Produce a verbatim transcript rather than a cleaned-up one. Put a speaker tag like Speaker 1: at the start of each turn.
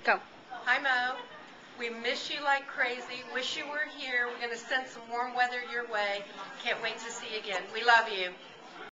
Speaker 1: Go.
Speaker 2: Hi, Mo. We miss you like crazy. Wish you were here. We're going to send some warm weather your way. Can't wait to see you again. We love you.